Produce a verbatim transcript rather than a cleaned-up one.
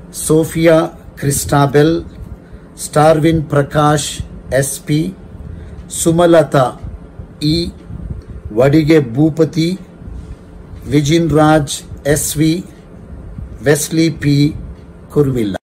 Sophia Christabel, Starwin Prakash SP, Sumalatha E, Vadige Bhupathi, Vijin Raj SV, Wesley P ಕುರ್ವಿಲ್ಲ.